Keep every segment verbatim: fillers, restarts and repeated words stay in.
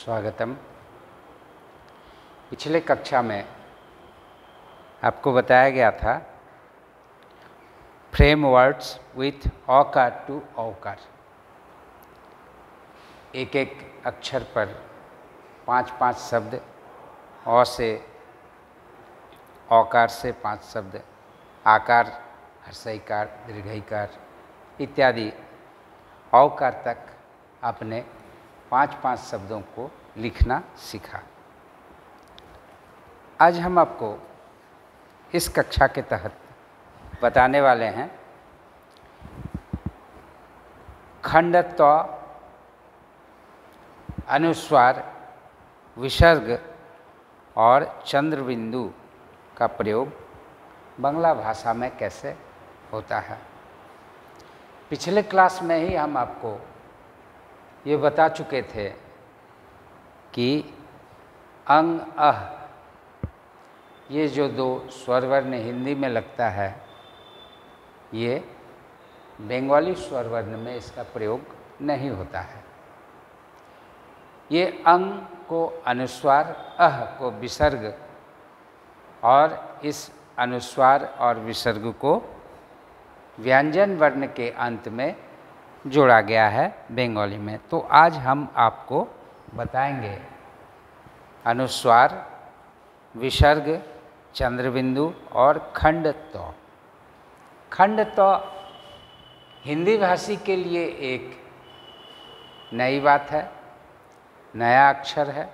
स्वागतम। पिछले कक्षा में आपको बताया गया था फ्रेम वर्ड्स विथ औकार टू औकार। एक एक अक्षर पर पांच पांच शब्द, औ से औकार से पांच शब्द, आकार, हर्षईकार, दीर्घईकार इत्यादि औकार तक आपने पांच पांच शब्दों को लिखना सीखा। आज हम आपको इस कक्षा के तहत बताने वाले हैं खंड, त, अनुस्वार, विसर्ग और चंद्रबिंदु का प्रयोग बांग्ला भाषा में कैसे होता है। पिछले क्लास में ही हम आपको ये बता चुके थे कि अंग, अह, ये जो दो स्वर वर्ण हिंदी में लगता है, ये बंगाली स्वर वर्ण में इसका प्रयोग नहीं होता है। ये अंग को अनुस्वार, अह को विसर्ग और इस अनुस्वार और विसर्ग को व्यंजन वर्ण के अंत में जोड़ा गया है बंगाली में। तो आज हम आपको बताएंगे अनुस्वार, विसर्ग, चंद्रबिंदु और खंड त। खंड त हिंदी भाषी के लिए एक नई बात है, नया अक्षर है।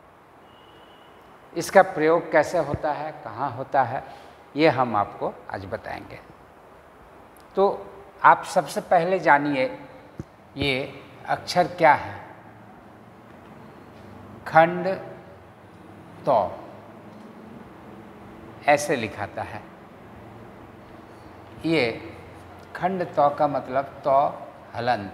इसका प्रयोग कैसे होता है, कहाँ होता है, ये हम आपको आज बताएंगे। तो आप सबसे पहले जानिए ये अक्षर क्या है। खंड त ऐसे लिखाता है। ये खंड त का मतलब त हलंत।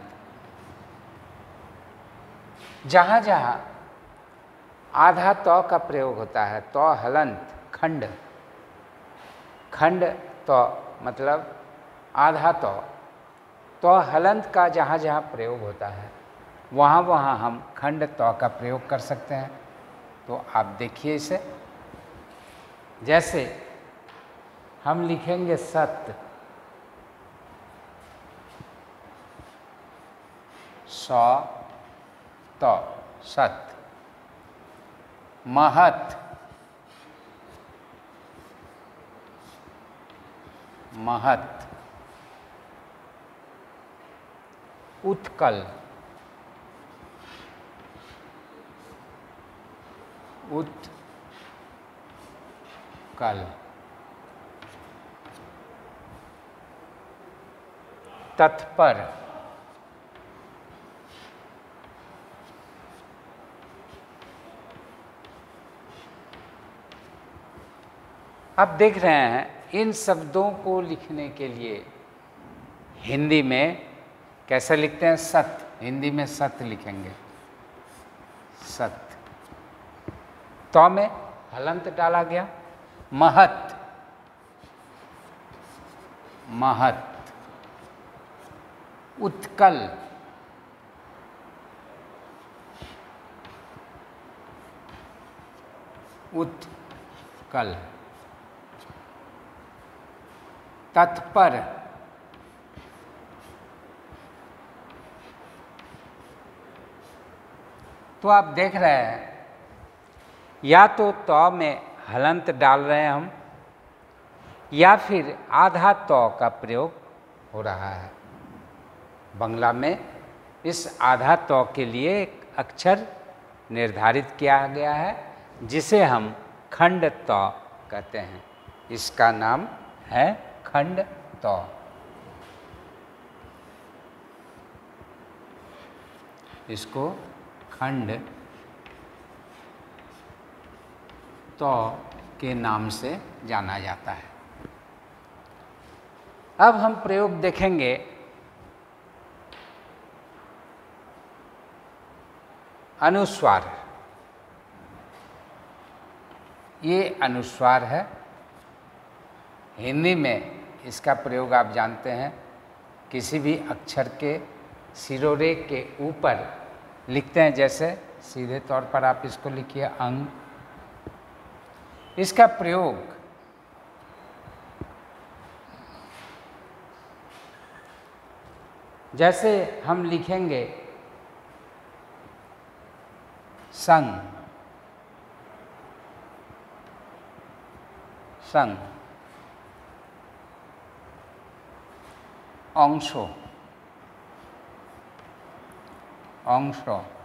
जहाँ जहाँ आधा त का प्रयोग होता है, त हलंत खंड, खंड त मतलब आधा त, तो हलंत का जहाँ जहाँ प्रयोग होता है वहाँ वहाँ हम खंड त का प्रयोग कर सकते हैं। तो आप देखिए इसे, जैसे हम लिखेंगे सत्य, स त सत्य, महत, महत, उत्कल, उत्कल, तत्पर, आप देख रहे हैं इन शब्दों को लिखने के लिए हिंदी में कैसे लिखते हैं। सत्य, हिंदी में सत्य लिखेंगे, सत्य। तो में हलंत डाला गया। महत, महत, उत्कल, उत्कल, तत्पर, तो आप देख रहे हैं या तो त में हलंत डाल रहे हैं हम, या फिर आधा त का प्रयोग हो रहा है। बांग्ला में इस आधा त के लिए एक अक्षर निर्धारित किया गया है जिसे हम खंड त कहते हैं। इसका नाम है खंड त। इसको खंड त के नाम से जाना जाता है। अब हम प्रयोग देखेंगे अनुस्वार। ये अनुस्वार है। हिंदी में इसका प्रयोग आप जानते हैं, किसी भी अक्षर के सिरोरे के ऊपर लिखते हैं, जैसे सीधे तौर पर आप इसको लिखिए अंग। इसका प्रयोग जैसे हम लिखेंगे संग, संग, अंश, अंश,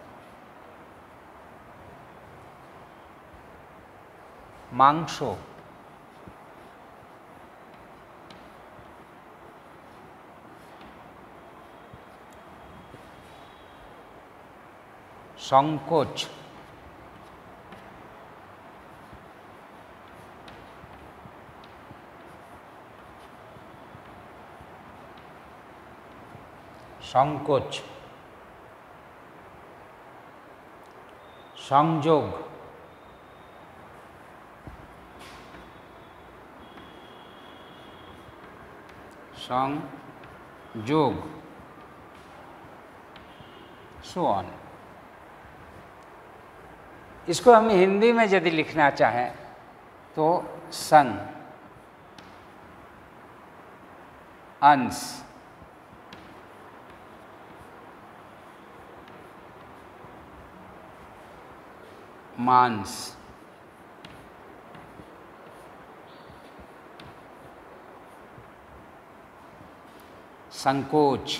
मांस, संकोच, संकोच, संयोग, संयोग, सो ऑन। इसको हम हिंदी में यदि लिखना चाहें तो संग, अंश, मांस, संकोच,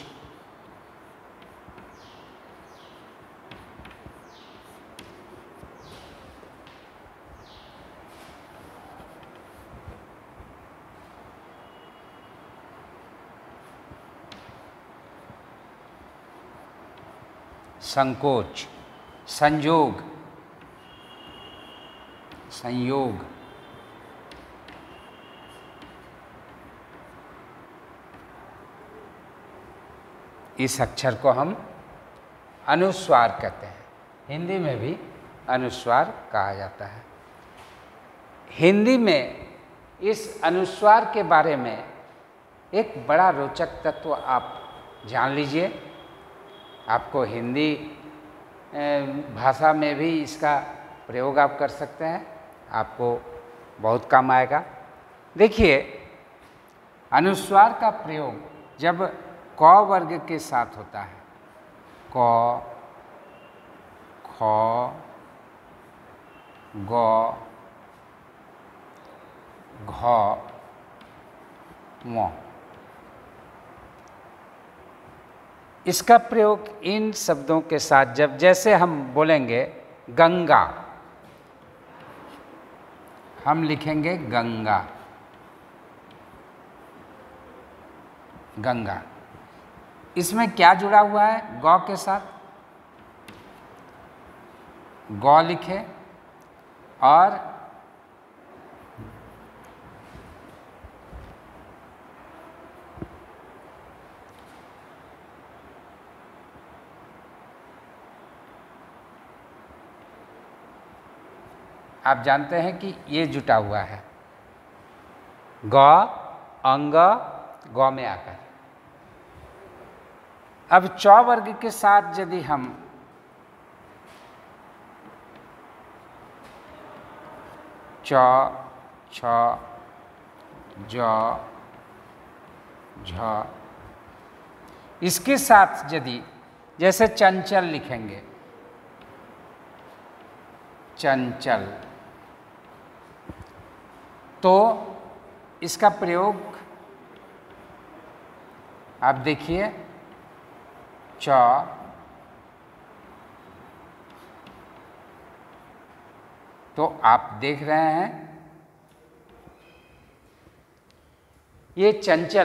संकोच, संयोग, संयोग, इस अक्षर को हम अनुस्वार कहते हैं। हिंदी में भी अनुस्वार कहा जाता है। हिंदी में इस अनुस्वार के बारे में एक बड़ा रोचक तत्व आप जान लीजिए। आपको हिंदी भाषा में भी इसका प्रयोग आप कर सकते हैं, आपको बहुत काम आएगा। देखिए, अनुस्वार का प्रयोग जब क वर्ग के साथ होता है, क, ख, ग, घ, म, इसका प्रयोग इन शब्दों के साथ जब जैसे हम बोलेंगे गंगा, हम लिखेंगे गंगा, गंगा। इसमें क्या जुड़ा हुआ है? गौ के साथ गौ लिखे और आप जानते हैं कि ये जुटा हुआ है गौ, अंग, गौ में आकर। अब च वर्ग के साथ यदि हम च, छ, ज, झ, इसके साथ यदि जैसे चंचल लिखेंगे, चंचल, तो इसका प्रयोग आप देखिए च, तो आप देख रहे हैं ये चंचल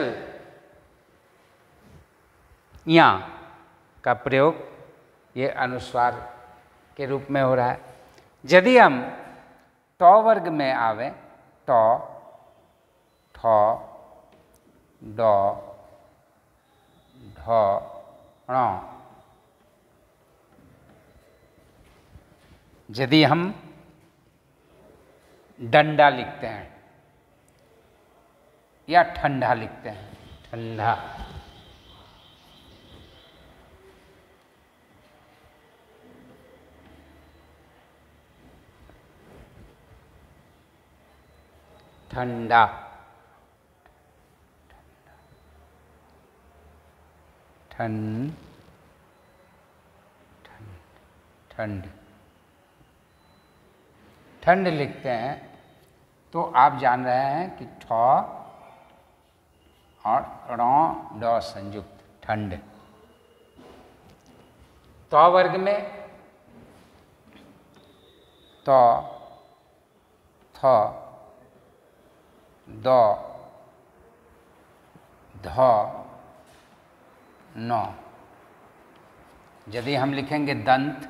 या का प्रयोग ये अनुस्वार के रूप में हो रहा है। यदि हम ट वर्ग में आवे, ट, ठ, ड, ढ, ण, यदि हम डंडा लिखते हैं या ठंडा लिखते हैं, ठंडा, ठंडा, ठंड, ठंड, ठंड लिखते हैं तो आप जान रहे हैं कि ठ और ण ड संयुक्त ठंड। त वर्ग में त, थ, द, ध, न। यदि हम लिखेंगे दंत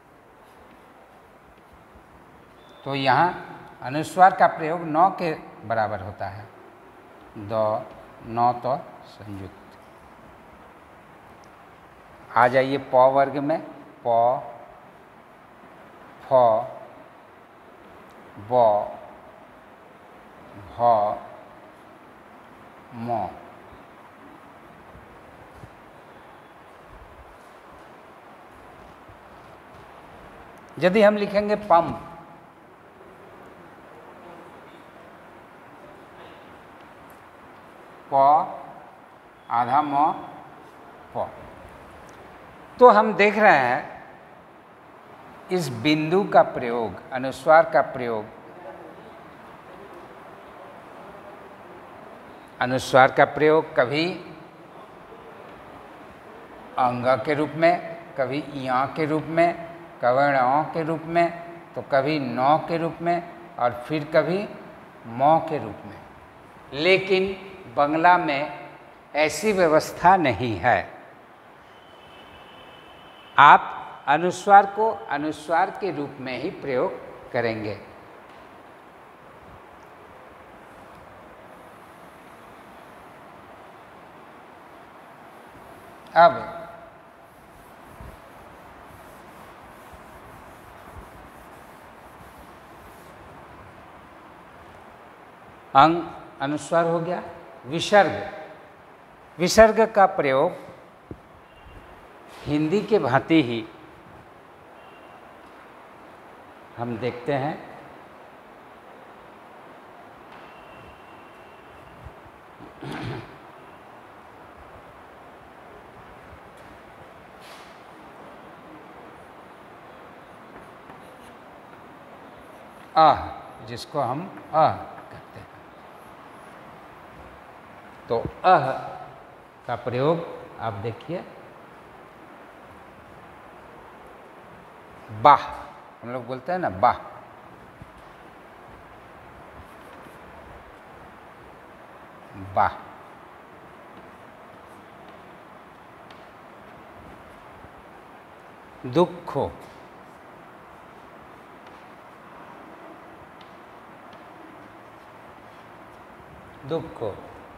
तो यहाँ अनुस्वार का प्रयोग न के बराबर होता है। द, न, त संयुक्त। आ जाइए प वर्ग में। प, फ, ब, भ, म। यदि हम लिखेंगे पंप, प, आधा म, प, तो हम देख रहे हैं इस बिंदु का प्रयोग, अनुस्वार का प्रयोग, अनुस्वार का प्रयोग कभी अंग के रूप में, कभी या के रूप में, कभी ण के रूप में, तो कभी न के रूप में और फिर कभी म के रूप में। लेकिन बंगला में ऐसी व्यवस्था नहीं है। आप अनुस्वार को अनुस्वार के रूप में ही प्रयोग करेंगे। अब अंग अनुस्वार हो गया। विसर्ग, विसर्ग का प्रयोग हिंदी के भांति ही हम देखते हैं। आह, जिसको हम आह कहते हैं, तो अह का प्रयोग आप देखिए। बाह, हम लोग बोलते हैं ना बाह, बाह। दुखो, दुखो।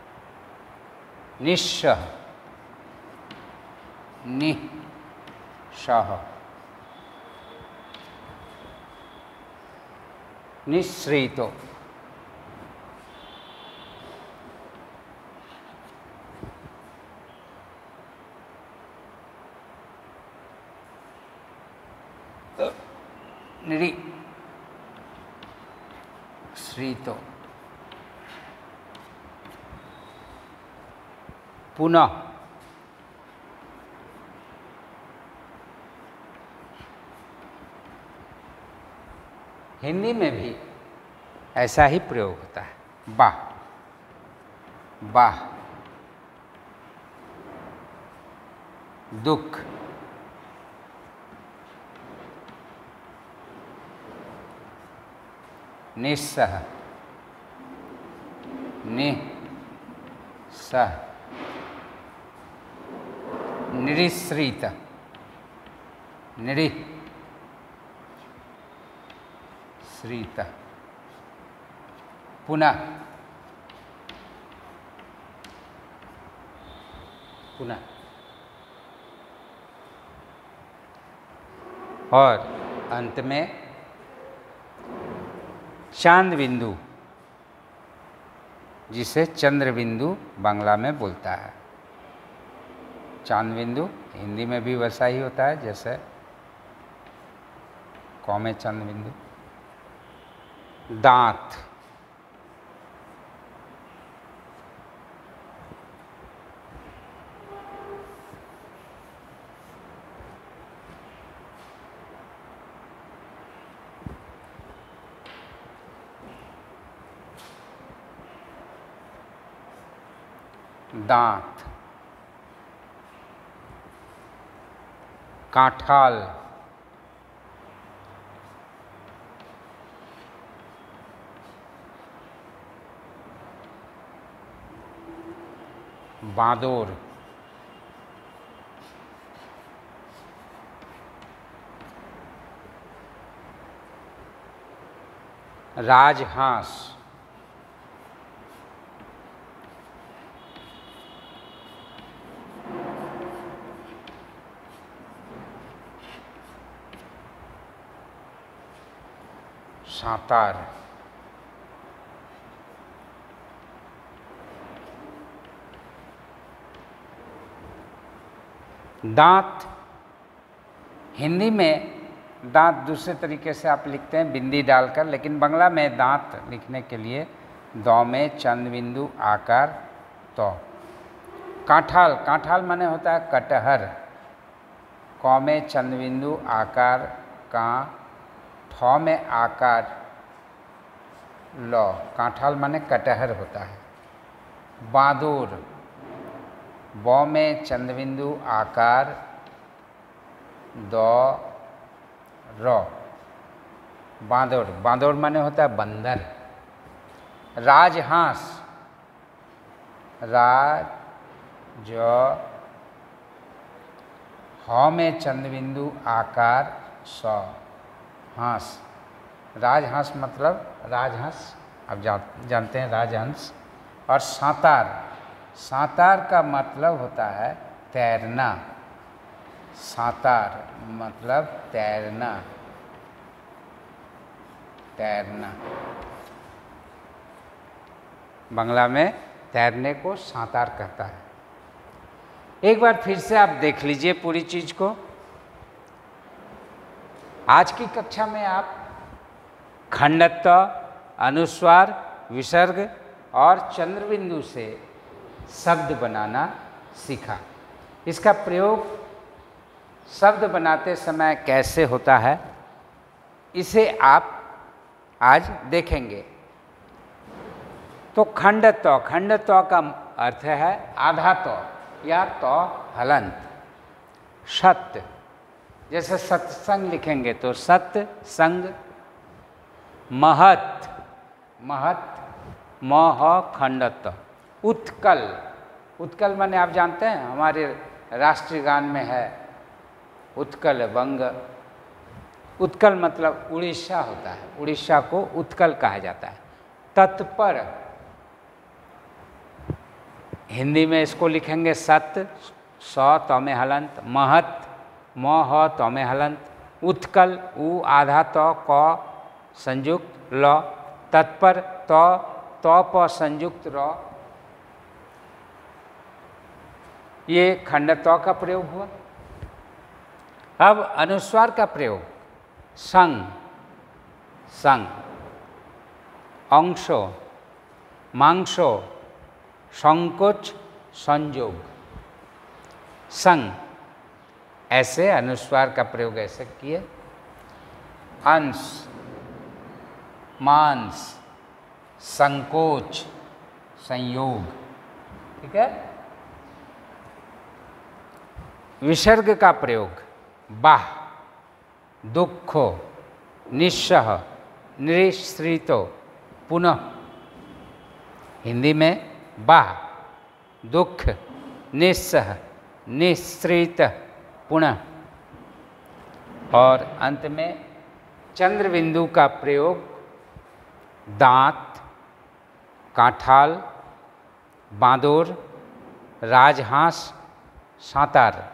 निस्सह, निःसह। निःसृतो, निःसृतो। पुनः, हिंदी में भी ऐसा ही प्रयोग होता है। बाह, बाह। दुख, निस्सह, निःसह। निरीश्रित, निरीश्रित। पुनः, पुनः। और अंत में चांद बिंदु, जिसे चंद्र बिंदु बांग्ला में बोलता है। चांद बिंदु हिंदी में भी वैसा ही होता है जैसे क में चांद बिंदु। दांत, दांत, कांठाल, बांदोर, राजहांस, सांतार, दांत, हिंदी में दांत दूसरे तरीके से आप लिखते हैं बिंदी डालकर, लेकिन बांग्ला में दांत लिखने के लिए दौ में चंद बिंदु आकार तो। कांठाल, कांठाल माने होता है कटहर, कौ में चंद बिंदु आकार का, ठौ में आकार लो, कांठाल माने कटहर होता है। बांदोर, बौ में चंद बिंदु आकार दो रो, बांदोर, बांदोर माने होता है बंदर। राजहांस, राज जो हौ में चंद बिंदु आकार सौ, हांस, राजहांस मतलब राजहंस, आप जान, जानते हैं राजहंस। और सांतार, सांतार का मतलब होता है तैरना, सांतार मतलब तैरना, तैरना, बांग्ला में तैरने को सांतार कहता है। एक बार फिर से आप देख लीजिए पूरी चीज को। आज की कक्षा में आप खंडत्व, अनुस्वार, विसर्ग और चंद्रबिंदु से शब्द बनाना सीखा। इसका प्रयोग शब्द बनाते समय कैसे होता है, इसे आप आज देखेंगे। तो खंडत्व, खंडत्व का अर्थ है आधा तो या तो हलंत। सत्य, जैसे सत्संग लिखेंगे तो सत्य संग। महत, महत मह खंडत्व। उत्कल, उत्कल माने आप जानते हैं हमारे राष्ट्रीय गान में है उत्कल बंग। उत्कल मतलब उड़ीसा होता है, उड़ीसा को उत्कल कहा जाता है। तत्पर, हिंदी में इसको लिखेंगे सत्य, सौ तो में हलंत। महत म ह तो में हलंत। उत्कल उ आधा तो क संयुक्त ल। तत्पर तो तो प संयुक्त र। ये खंडत्व का प्रयोग हुआ। अब अनुस्वार का प्रयोग, संग, संग, अंशो, मांसो, संकोच, संयोग, संग, ऐसे अनुस्वार का प्रयोग ऐसे किए। अंश, मांस, संकोच, संयोग, ठीक है। विसर्ग का प्रयोग, बाह, दुखो, निस्सह, निःसृतो, पुनः। हिंदी में बाह, दुख, निस्सह, निःसृत, पुनः। और अंत में चंद्रबिंदु का प्रयोग, दांत, कांठाल, बांदोर, राजहांस, सांतार।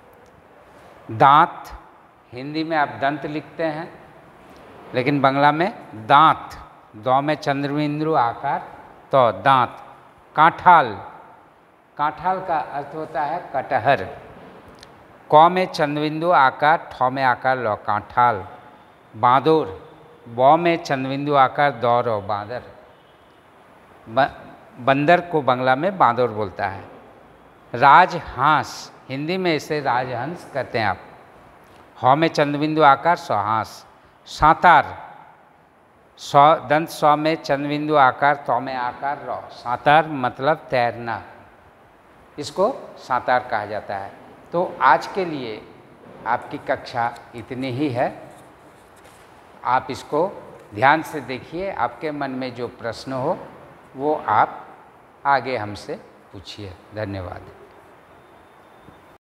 दांत, हिंदी में आप दंत लिखते हैं, लेकिन बांग्ला में दांत, दौ में चंद्रबिंदु आकार तो दांत। कांठाल, कांठाल का अर्थ होता है कटहर। कौ में चंद्रबिंदु आकार, ठौ में आकार लो, कांठाल। बांदोर, बौ में चंद्रबिंदु आकार दौ रो, बांदर। बंदर को बांग्ला में बांदोर बोलता है। राजहांस, हिंदी में इसे राजहंस कहते हैं आप। हौ में चंद्रबिंदु आकार सौ, हांस। सांतार, सौ दंत सौ में चंद्रबिंदु आकार, तौ में आकार रो, सांतार मतलब तैरना। इसको सांतार कहा जाता है। तो आज के लिए आपकी कक्षा इतनी ही है। आप इसको ध्यान से देखिए, आपके मन में जो प्रश्न हो वो आप आगे हमसे पूछिए। धन्यवाद।